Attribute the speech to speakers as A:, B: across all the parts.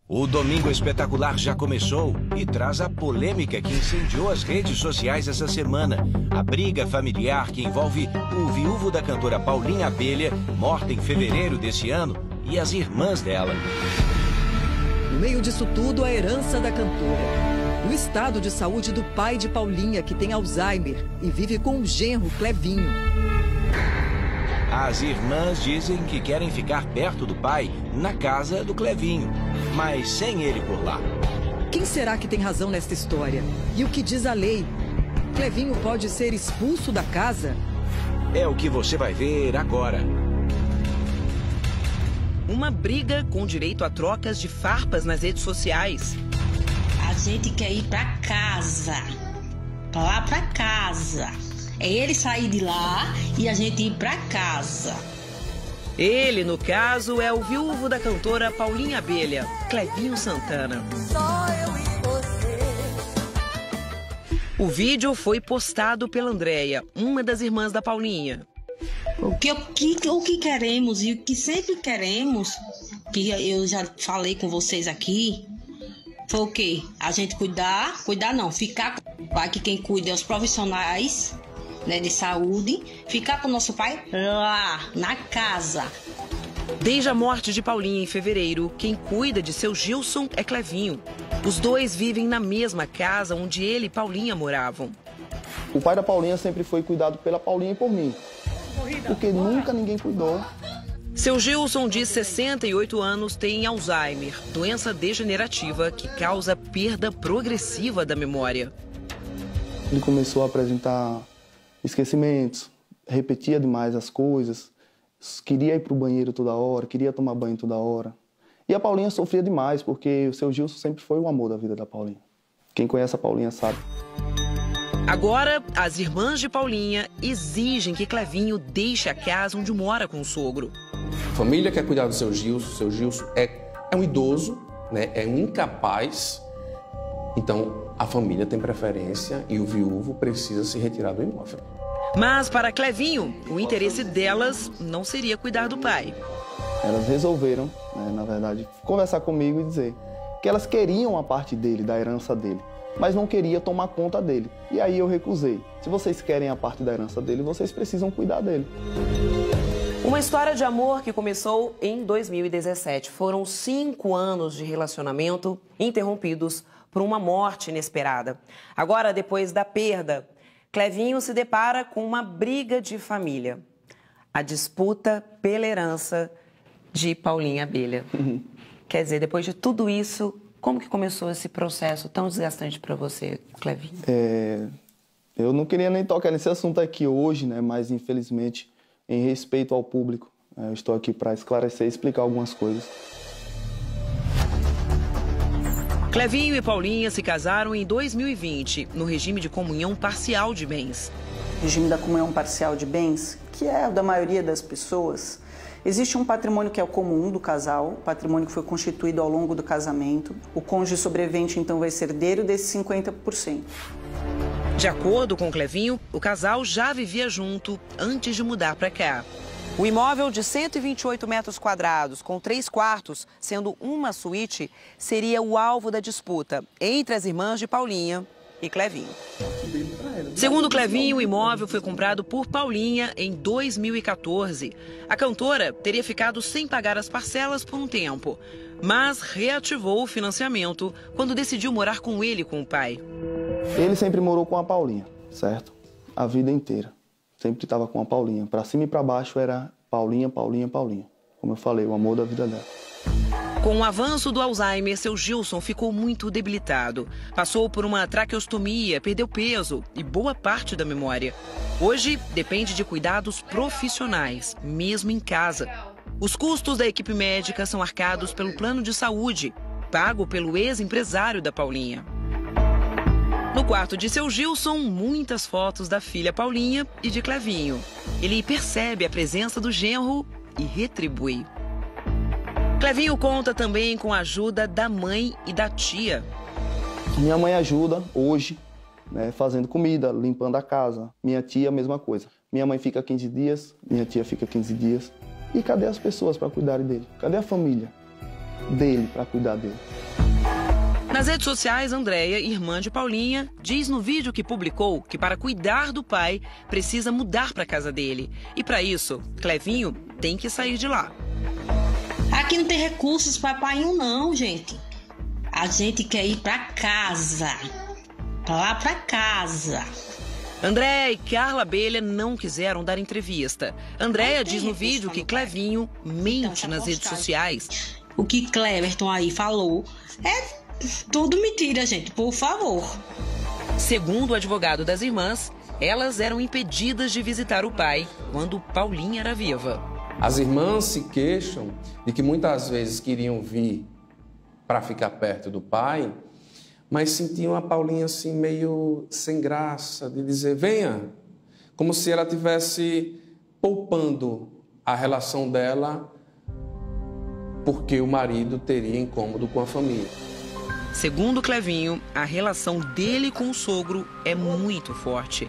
A: O Domingo Espetacular já começou e traz a polêmica que incendiou as redes sociais essa semana. A briga familiar que envolve o viúvo da cantora Paulinha Abelha, morta em fevereiro desse ano, e as irmãs dela.
B: No meio disso tudo, a herança da cantora. O estado de saúde do pai de Paulinha, que tem Alzheimer e vive com o genro Clevinho.
A: As irmãs dizem que querem ficar perto do pai, na casa do Clevinho, mas sem ele por lá.
B: Quem será que tem razão nesta história? E o que diz a lei? Clevinho pode ser expulso da casa?
A: É o que você vai ver agora.
C: Uma briga com direito a trocas de farpas nas redes sociais.
D: A gente quer ir pra casa. Lá pra casa. É ele sair de lá e a gente ir pra casa.
C: Ele, no caso, é o viúvo da cantora Paulinha Abelha, Clevinho Santana.
E: Só eu e você.
C: O vídeo foi postado pela Andréia, uma das irmãs da Paulinha.
D: O que queremos e o que sempre queremos, que eu já falei com vocês aqui, foi o quê? A gente cuidar não, ficar com o pai, que quem cuida é os profissionais, né, de saúde, ficar com o nosso pai lá, na casa.
C: Desde a morte de Paulinha em fevereiro, quem cuida de seu Gilson é Clevinho. Os dois vivem na mesma casa onde ele e Paulinha moravam.
F: O pai da Paulinha sempre foi cuidado pela Paulinha e por mim, porque nunca ninguém cuidou.
C: Seu Gilson, de 68 anos, tem Alzheimer, doença degenerativa que causa perda progressiva da memória.
F: Ele começou a apresentar esquecimentos, repetia demais as coisas, queria ir para o banheiro toda hora, queria tomar banho toda hora. E a Paulinha sofria demais, porque o seu Gilson sempre foi o amor da vida da Paulinha. Quem conhece a Paulinha sabe.
C: Agora, as irmãs de Paulinha exigem que Clevinho deixe a casa onde mora com o sogro.
G: A família quer cuidar do seu Gilson é um idoso, né? É um incapaz. Então, a família tem preferência e o viúvo precisa se retirar do imóvel.
C: Mas, para Clevinho, o interesse delas não seria cuidar do pai.
F: Elas resolveram, né, na verdade, conversar comigo e dizer que elas queriam a parte dele, da herança dele, mas não queria tomar conta dele. E aí eu recusei. Se vocês querem a parte da herança dele, vocês precisam cuidar dele.
C: Uma história de amor que começou em 2017. Foram 5 anos de relacionamento interrompidos por uma morte inesperada. Agora, depois da perda, Clevinho se depara com uma briga de família. A disputa pela herança de Paulinha Abelha. Quer dizer, depois de tudo isso, como que começou esse processo tão desgastante para você, Clevinho?
F: Eu não queria nem tocar nesse assunto aqui hoje, né? Mas infelizmente, em respeito ao público, eu estou aqui para esclarecer e explicar algumas coisas.
C: Clevinho e Paulinha se casaram em 2020, no regime de comunhão parcial de bens.
H: O regime da comunhão parcial de bens, que é o da maioria das pessoas, existe um patrimônio que é o comum do casal, o patrimônio que foi constituído ao longo do casamento. O cônjuge sobrevivente, então, vai ser herdeiro desses 50%.
C: De acordo com Clevinho, o casal já vivia junto antes de mudar para cá. O imóvel de 128 metros quadrados, com 3 quartos, sendo uma suíte, seria o alvo da disputa entre as irmãs de Paulinha e Clevinho. Segundo Clevinho, o imóvel foi comprado por Paulinha em 2014. A cantora teria ficado sem pagar as parcelas por um tempo, mas reativou o financiamento quando decidiu morar com ele e com o pai.
F: Ele sempre morou com a Paulinha, certo? A vida inteira. Sempre estava com a Paulinha. Para cima e para baixo era Paulinha, Paulinha, Paulinha. Como eu falei, o amor da vida dela.
C: Com o avanço do Alzheimer, seu Gilson ficou muito debilitado. Passou por uma traqueostomia, perdeu peso e boa parte da memória. Hoje, depende de cuidados profissionais, mesmo em casa. Os custos da equipe médica são arcados pelo plano de saúde, pago pelo ex-empresário da Paulinha. No quarto de seu Gilson, muitas fotos da filha Paulinha e de Clevinho. Ele percebe a presença do genro e retribui. Clevinho conta também com a ajuda da mãe e da tia.
F: Minha mãe ajuda hoje, né, fazendo comida, limpando a casa. Minha tia, a mesma coisa. Minha mãe fica 15 dias, minha tia fica 15 dias. E cadê as pessoas para cuidarem dele? Cadê a família? dele, para cuidar dele.
C: Nas redes sociais, Andréia, irmã de Paulinha, diz no vídeo que publicou que para cuidar do pai, precisa mudar para a casa dele. E para isso, Clevinho tem que sair de lá.
D: Aqui não tem recursos para pai não, gente. A gente quer ir para casa. Lá para casa.
C: Andréia e Carla Abelha não quiseram dar entrevista. Andréia diz no vídeo que Clevinho mente nas redes sociais.
D: O que Cleverton aí falou é tudo mentira, gente, por favor.
C: Segundo o advogado das irmãs, elas eram impedidas de visitar o pai quando Paulinha era viva.
G: As irmãs se queixam de que muitas vezes queriam vir para ficar perto do pai, mas sentiam a Paulinha assim meio sem graça, de dizer, venha, como se ela estivesse poupando a relação dela porque o marido teria incômodo com a família.
C: Segundo Clevinho, a relação dele com o sogro é muito forte.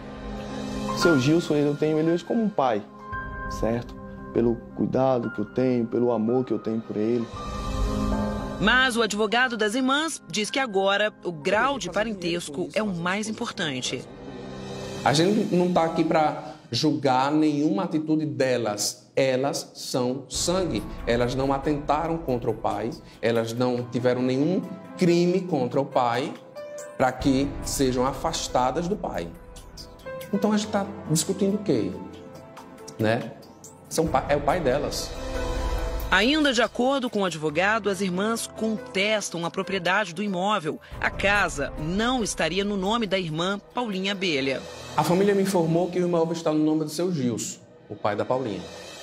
F: Seu Gilson, eu tenho ele hoje como um pai, certo? Pelo cuidado que eu tenho, pelo amor que eu tenho por ele.
C: Mas o advogado das irmãs diz que agora o grau de parentesco é o mais importante.
G: A gente não está aqui para julgar nenhuma atitude delas. Elas são sangue. Elas não atentaram contra o pai, elas não tiveram nenhum crime contra o pai para que sejam afastadas do pai. Então a gente está discutindo o quê? Né? É o pai delas.
C: Ainda de acordo com o advogado, as irmãs contestam a propriedade do imóvel. A casa não estaria no nome da irmã Paulinha Abelha.
G: A família me informou que o imóvel está no nome do seu Gilson, o pai da Paulinha.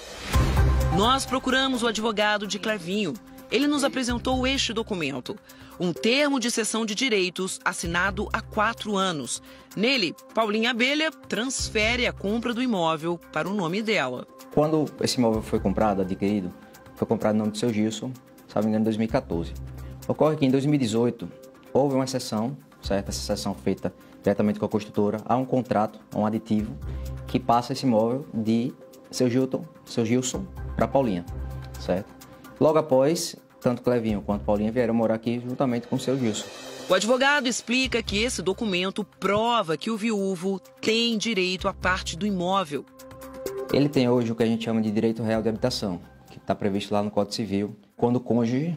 C: Nós procuramos o advogado de Clevinho. Ele nos apresentou este documento, um termo de cessão de direitos assinado há 4 anos. Nele, Paulinha Abelha transfere a compra do imóvel para o nome dela.
I: Quando esse imóvel foi comprado, adquirido, foi comprado no nome do seu Gilson, se não me engano, em 2014. Ocorre que em 2018 houve uma cessão, certo? Essa cessão feita diretamente com a construtora, há um contrato, um aditivo, que passa esse imóvel de seu Gilson para Paulinha, certo? Logo após, tanto Clevinho quanto Paulinha vieram morar aqui juntamente com o seu Gilson.
C: O advogado explica que esse documento prova que o viúvo tem direito à parte do imóvel.
I: Ele tem hoje o que a gente chama de direito real de habitação, que está previsto lá no Código Civil, quando o cônjuge,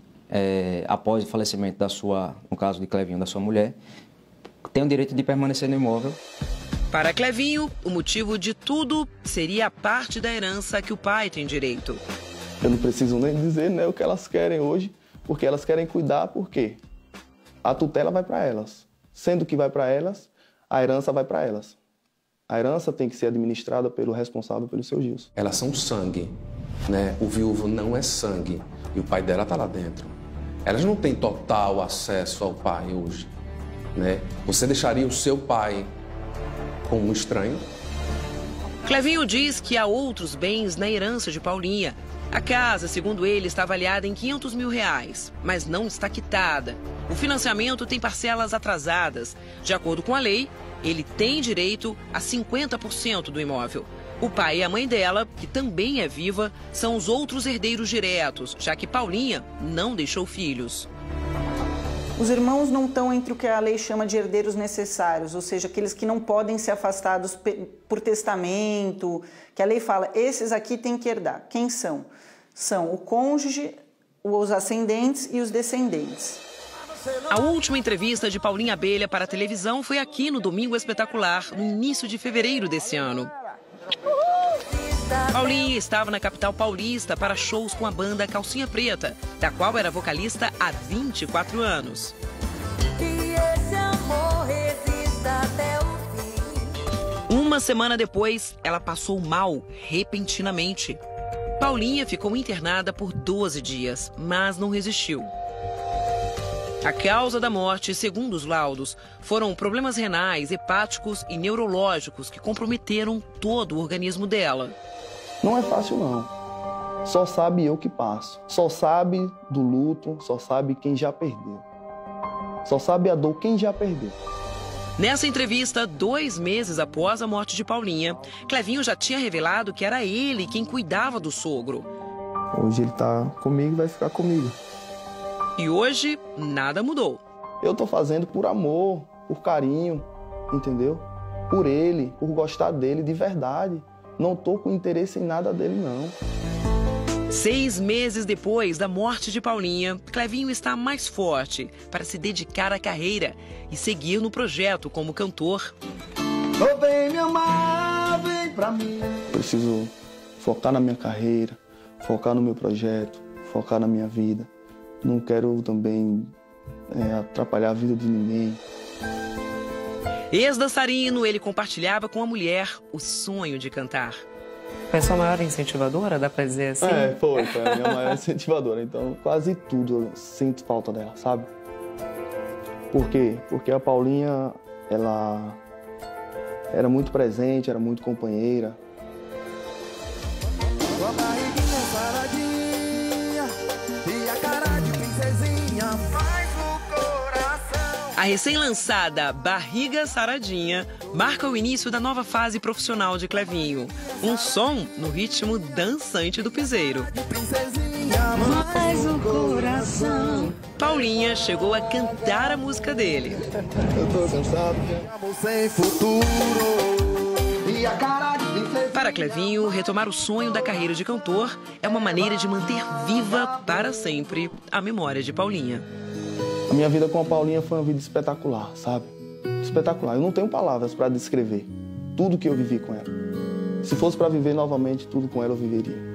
I: após o falecimento da sua, no caso de Clevinho, da sua mulher, tem o direito de permanecer no imóvel.
C: Para Clevinho, o motivo de tudo seria a parte da herança que o pai tem direito.
F: Eu não preciso nem dizer, né, o que elas querem hoje, porque elas querem cuidar, por quê? A tutela vai para elas. Sendo que vai para elas, a herança vai para elas. A herança tem que ser administrada pelo responsável, pelo seu Gilson.
G: Elas são sangue, né? O viúvo não é sangue e o pai dela está lá dentro. Elas não têm total acesso ao pai hoje, né? Você deixaria o seu pai com um estranho?
C: Clevinho diz que há outros bens na herança de Paulinha. A casa, segundo ele, está avaliada em R$500 mil, mas não está quitada. O financiamento tem parcelas atrasadas. De acordo com a lei, ele tem direito a 50% do imóvel. O pai e a mãe dela, que também é viva, são os outros herdeiros diretos, já que Paulinha não deixou filhos.
H: Os irmãos não estão entre o que a lei chama de herdeiros necessários, ou seja, aqueles que não podem ser afastados por testamento, que a lei fala, esses aqui têm que herdar. Quem são? São o cônjuge, os ascendentes e os descendentes.
C: A última entrevista de Paulinha Abelha para a televisão foi aqui no Domingo Espetacular, no início de fevereiro desse ano. Paulinha estava na capital paulista para shows com a banda Calcinha Preta, da qual era vocalista há 24 anos.
E: Que esse amor resista até o fim.
C: Uma semana depois, ela passou mal repentinamente. Paulinha ficou internada por 12 dias, mas não resistiu. A causa da morte, segundo os laudos, foram problemas renais, hepáticos e neurológicos que comprometeram todo o organismo dela.
F: Não é fácil, não. Só sabe eu que passo. Só sabe do luto, só sabe quem já perdeu. Só sabe a dor quem já perdeu.
C: Nessa entrevista, 2 meses após a morte de Paulinha, Clevinho já tinha revelado que era ele quem cuidava do sogro.
F: Hoje ele tá comigo e vai ficar comigo.
C: E hoje, nada mudou.
F: Eu tô fazendo por amor, por carinho, entendeu? Por ele, por gostar dele de verdade. Não tô com interesse em nada dele, não.
C: 6 meses depois da morte de Paulinha, Clevinho está mais forte para se dedicar à carreira e seguir no projeto como cantor.
F: Oh, vem me amar, vem pra mim. Preciso focar na minha carreira, focar no meu projeto, focar na minha vida. Não quero também atrapalhar a vida de ninguém.
C: Ex-dançarino, ele compartilhava com a mulher o sonho de cantar.
J: Foi a sua maior incentivadora, dá pra dizer assim?
F: Foi a minha maior incentivadora. Então, quase tudo eu sinto falta dela, sabe? Por quê? Porque a Paulinha, ela era muito presente, era muito companheira.
E: Tua barriguinha saradinha e a cara de princesinha faz o coração.
C: A recém-lançada Barriga Saradinha marca o início da nova fase profissional de Clevinho. Um som no ritmo dançante do piseiro.
E: Faz o coração.
C: Paulinha chegou a cantar a música dele.
F: Eu tô cansado.
E: Amor sem futuro e a cara de princesinha.
C: Para Clevinho, retomar o sonho da carreira de cantor é uma maneira de manter viva para sempre a memória de Paulinha.
F: A minha vida com a Paulinha foi uma vida espetacular, sabe? Espetacular. Eu não tenho palavras para descrever tudo que eu vivi com ela. Se fosse para viver novamente tudo com ela, eu viveria.